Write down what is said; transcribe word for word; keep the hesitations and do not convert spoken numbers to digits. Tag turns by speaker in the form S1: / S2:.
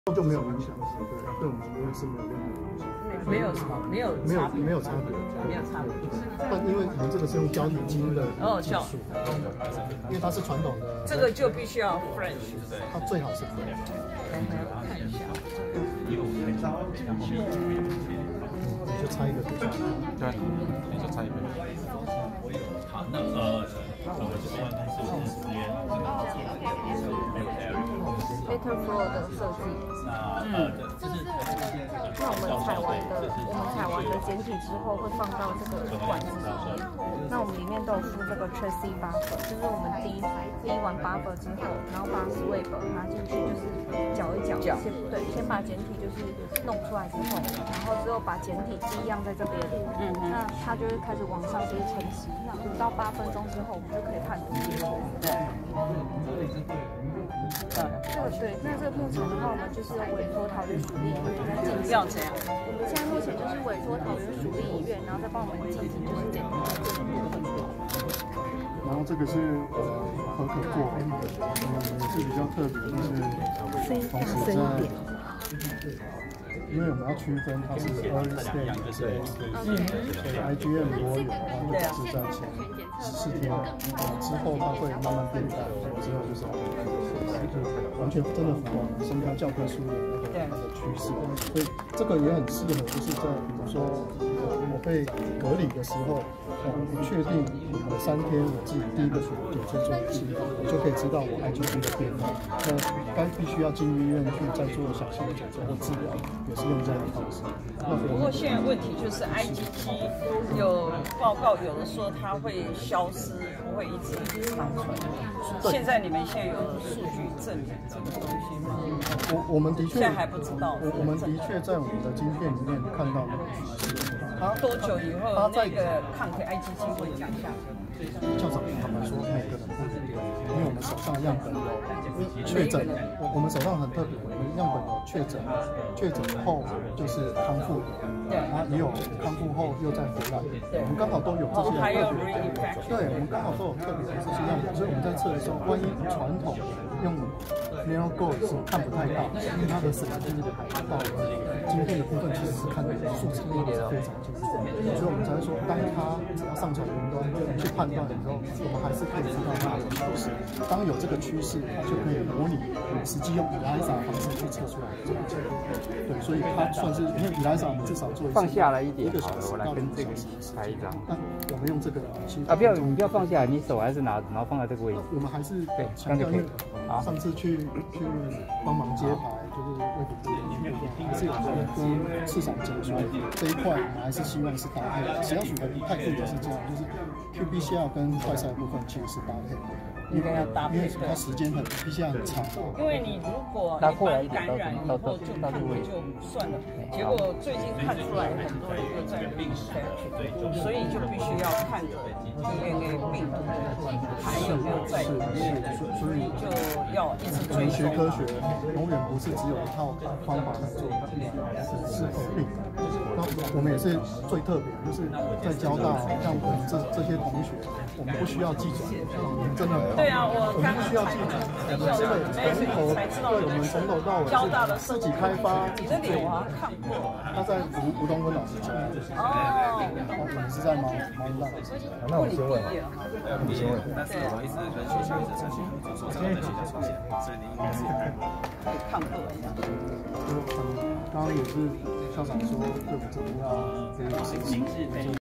S1: 就没有影响，对，对我们实验是没有任何影响，
S2: 没有没有
S1: 没有没有差别，
S2: 没有差别。
S1: 但因为我们这个是用胶体晶的技术，因为它是传统的，
S2: 这个就必须要 French，
S1: 它最好是 French。
S2: 我看一下，
S1: 你就猜一个对象，
S3: 对，你就猜一个。
S4: 好，那呃，我们这边是实验。
S5: Better Flow 的设计，
S4: 嗯，就是
S5: 那我们采完的，我们采完的简体之后会放到这个管子里面。那我们里面都有附这个 Tracy buffer， 就是我们滴滴完 buffer 之后，然后把 sweep 拿进去，就是搅一搅，先对，先把简体就是弄出来之后，然后之后把简体滴样在这边，嗯，那它就会开始往上接晨曦。那五到八分钟之后，我们就可以判读结果。对。这个对，那这个目前的话，我们就是有委托桃园属立医院在进行。
S2: 要怎样？
S5: 我们现在目前就是委托桃园属立医院，然后再帮我们进行就是简体的这个部分。
S1: 然后这个是呃合可做，嗯，也是比较特别，就是同时在，因为我们要区分它是 early stage 跟 late stage， 所以 I G M 如果有的话，会是在前十四天，呃之后它会慢慢变淡，之后就是完全真的符合我们生标教科书的那个那个趋势，所以这个也很适合，就是在比如说我被隔离的时候，呃，不确定呃三天我自己第一个检测做一次，我就可以知道我 I G M 的变化，那该必须要进医院去再做详细的检测或治疗，也是用这样的方式。
S2: 不过现在问题就是 I G G 有报告，有的说它会消失，不会一直长存。现在你们现在有数据证明这个东西吗？
S1: 我我们的确
S2: 现在还不知道。
S1: 我我们的确在我们的晶片里面看到那个趋势。它
S2: 多久以后那个抗体 I G G 会降下来？
S1: 校长坦白说，每个人不一样，因为我们手上样本有确诊，我我们手上很特别，我们样本有确诊，确诊后就是康复的，对，然后也有康复后又再回来，我们刚好都有这些特别的，对，我们刚好都有特别的这些样本，所以我们在测的时候，万一传统用 narrow go 是看不太到，因为它的审计的海报晶片的部分其实是看的数字是非常清楚，所以我们才会说，当它只要上传云端去判断的时候，我们还是可以知道它的趋势。当有这个趋势，就可以模拟实际用 ELISA 方式去测出来的这个结果。对，所以它算是因为 ELISA 我们至少做一次
S3: 放下来一点
S1: 一个小时，
S3: 我来跟这个拍一张。
S1: 那我们用这个
S3: 啊，不要你不要放下来，你手还是拿着，然后放在这个位置。
S1: 我们还是
S3: 对，
S1: 强调，因为上次去去帮忙接牌，就是卫福部的部分，还是有跟市场解说这一块，我们还是希望是搭配的。只要许的态度也是这样，就是 Q B C R 跟快筛部分其实是搭配的。
S2: 应该要搭配，
S1: 因为它时间很 P C R 很长。
S2: 因为你如果一般感染以后就看了就算了，结果最近看出来很多人又在病死，所以就必须要看 D N A 病毒还有没有在里面，所以就要一直追
S1: 学科学永远不是只有一套方法来做，是合并的。那我们也是最特别，就是在交大，像我们这这些同学，我们不需要记转，我们真的。
S2: 对啊，我
S1: 我们不需要记转，我们真的从头，对，我们从头到尾
S2: 交大的
S1: 自己开发。
S2: 你的脸我看过，
S1: 他在吴吴东跟老师讲。
S2: 哦，
S1: 我们是在毛毛一大老师。
S3: 那我先问，你先问。
S4: 但是我一直跟学校一直呈现合作，所以在学校出现，所以你应该是
S2: 看过一下。
S1: 就刚刚也是校长说，对我们这边要这个形式。